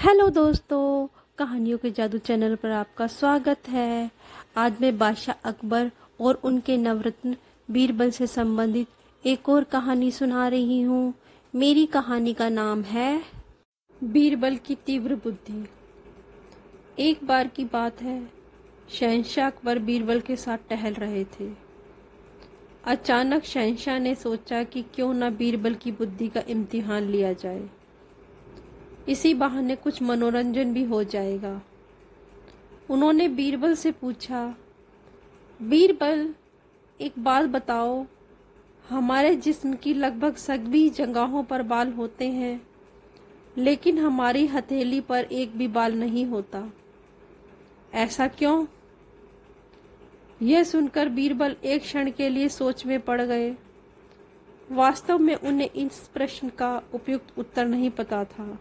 Hello दोस्तों, कहानियों के जादू चैनल पर आपका स्वागत है। आज मैं बादशाह अकबर और उनके नवरत्न बीरबल से संबंधित एक और कहानी सुना रही हूँ। मेरी कहानी का नाम है बीरबल की तीव्र बुद्धि। एक बार की बात है, शहंशाह अकबर बीरबल के साथ टहल रहे थे। अचानक शहंशाह ने सोचा कि क्यों न बीरबल की बुद्धि का इम्तिहान लिया जाए। इसी बहाने कुछ मनोरंजन भी हो जाएगा। उन्होंने बीरबल से पूछा, बीरबल एक बात बताओ, हमारे जिस्म की लगभग सभी जगहों पर बाल होते हैं, लेकिन हमारी हथेली पर एक भी बाल नहीं होता, ऐसा क्यों? यह सुनकर बीरबल एक क्षण के लिए सोच में पड़ गए। वास्तव में उन्हें इस प्रश्न का उपयुक्त उत्तर नहीं पता था,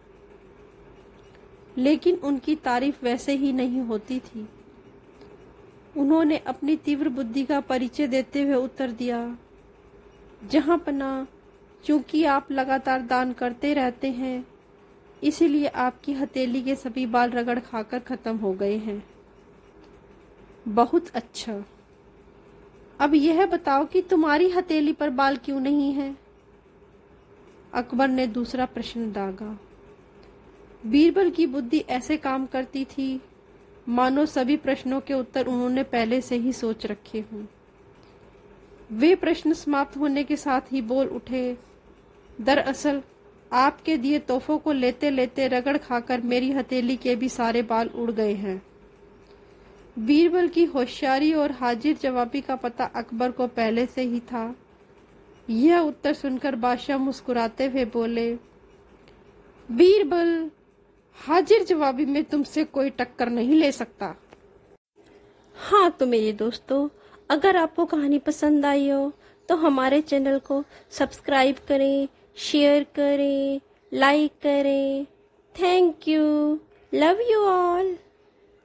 लेकिन उनकी तारीफ वैसे ही नहीं होती थी। उन्होंने अपनी तीव्र बुद्धि का परिचय देते हुए उत्तर दिया, जहां पना, क्योंकि आप लगातार दान करते रहते हैं, इसीलिए आपकी हथेली के सभी बाल रगड़ खाकर खत्म हो गए हैं। बहुत अच्छा, अब यह बताओ कि तुम्हारी हथेली पर बाल क्यों नहीं है? अकबर ने दूसरा प्रश्न दागा। बीरबल की बुद्धि ऐसे काम करती थी मानो सभी प्रश्नों के उत्तर उन्होंने पहले से ही सोच रखे हों। वे प्रश्न समाप्त होने के साथ ही बोल उठे, दरअसल आपके दिए तोहफों को लेते लेते रगड़ खाकर मेरी हथेली के भी सारे बाल उड़ गए हैं। बीरबल की होशियारी और हाजिर जवाबी का पता अकबर को पहले से ही था। यह उत्तर सुनकर बादशाह मुस्कुराते हुए बोले, बीरबल, हाजिर जवाबी में तुमसे कोई टक्कर नहीं ले सकता। हाँ तो मेरे दोस्तों, अगर आपको कहानी पसंद आई हो तो हमारे चैनल को सब्सक्राइब करें, शेयर करें, लाइक करें। Thank you, love you all.